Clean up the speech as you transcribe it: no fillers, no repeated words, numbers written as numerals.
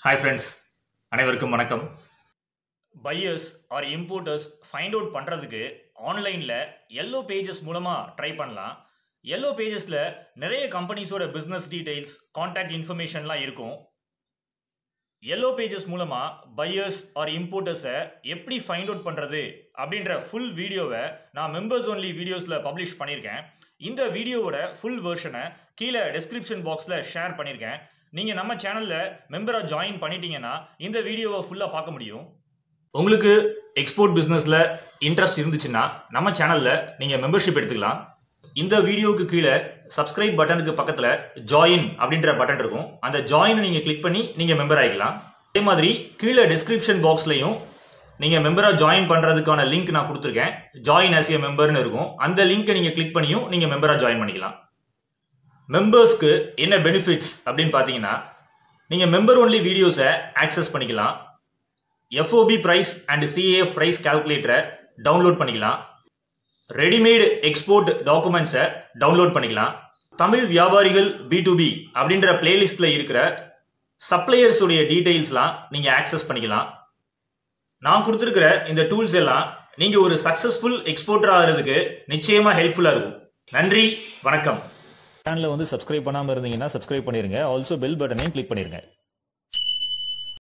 Hi friends, அனைவருக்கும் வணக்கம். Buyers or importers find out பண்றதுக்கு ஆன்லைன்ல yellow pages மூலமா ட்ரை பண்ணலாம். yellow pagesல நிறைய கம்பெனிஸோட பிசினஸ் டீடைல்ஸ், கான்டாக்ட் இன்ஃபர்மேஷன்லாம் இருக்கும். yellow pages மூலமா buyers or importers எப்படி find out பண்றது அப்படின்ற ஃபுல் வீடியோவை நான் மெம்பர்ஸ் ஒன்லி வீடியோஸ்ல பப்ளிஷ் பண்ணியிருக்கேன். இந்த வீடியோவோட ஃபுல் வெர்ஷனை கீழே டெஸ்கிரிப்ஷன் பாக்ஸ்ல ஷேர் பண்ணியிருக்கேன். நீங்க நம்ம சேனல்ல மெம்பரா ஜாயின் பண்ணிட்டீங்கன்னா இந்த வீடியோவை ஃபுல்லா பார்க்க முடியும். உங்களுக்கு எக்ஸ்போர்ட் பிசினஸ்ல இன்ட்ரெஸ்ட் இருந்துச்சுன்னா நம்ம சேனல்ல நீங்க மெம்பர்ஷிப் எடுத்துக்கலாம். இந்த வீடியோவுக்கு கீழே சப்ஸ்கிரைப் பட்டனுக்கு பக்கத்துல ஜாயின் அப்படின்ற பட்டன் இருக்கும். அந்த ஜாயின் நீங்க கிளிக் பண்ணி நீங்க மெம்பர் ஆகிக்கலாம். அதே மாதிரி கீழே டெஸ்கிரிப்ஷன் பாக்ஸ்லயும் நீங்க மெம்பரா ஜாயின் பண்றதுக்கான லிங்க் நான் கொடுத்துருக்கேன். ஜாயின் ஆஸ் ஏ மெம்பர்னு இருக்கும். அந்த லிங்கை நீங்க கிளிக் பண்ணியும் நீங்க மெம்பரா ஜாயின் பண்ணிக்கலாம். மெம்பர்ஸ்க்கு என்ன பெனிஃபிட்ஸ் அப்படின்னு பார்த்தீங்கன்னா, நீங்கள் மெம்பர் ஒன்லி வீடியோஸை ஆக்சஸ் பண்ணிக்கலாம். FOB price and CAF price கால்குலேட்டரை டவுன்லோட் பண்ணிக்கலாம். ரெடிமேடு எக்ஸ்போர்ட் டாக்குமெண்ட்ஸை டவுன்லோட் பண்ணிக்கலாம். தமிழ் வியாபாரிகள் B2B அப்படின்ற பிளேலிஸ்டில் இருக்கிற சப்ளையர்ஸுடைய டீட்டெயில்ஸ்லாம் நீங்கள் ஆக்சஸ் பண்ணிக்கலாம். நான் கொடுத்துருக்கிற இந்த டூல்ஸ் எல்லாம் நீங்கள் ஒரு சக்ஸஸ்ஃபுல் எக்ஸ்போர்ட்டர் ஆகிறதுக்கு நிச்சயமாக ஹெல்ப்ஃபுல்லாக இருக்கும். நன்றி, வணக்கம். சேனலை சப்ஸ்கிரைப் பண்ணாமல் இருந்தீங்கன்னா சப்ஸ்கிரைப் பண்ணிருங்க. ஆல்சோ பெல் பட்டனையும் கிளிக் பண்ணிருங்க.